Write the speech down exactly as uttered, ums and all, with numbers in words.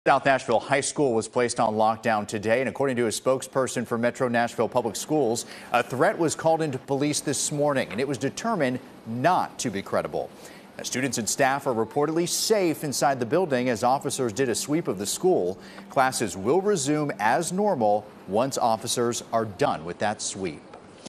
South Nashville High School was placed on lockdown today, and according to a spokesperson for Metro Nashville Public Schools, a threat was called into police this morning, and it was determined not to be credible. Now, students and staff are reportedly safe inside the building as officers did a sweep of the school. Classes will resume as normal once officers are done with that sweep.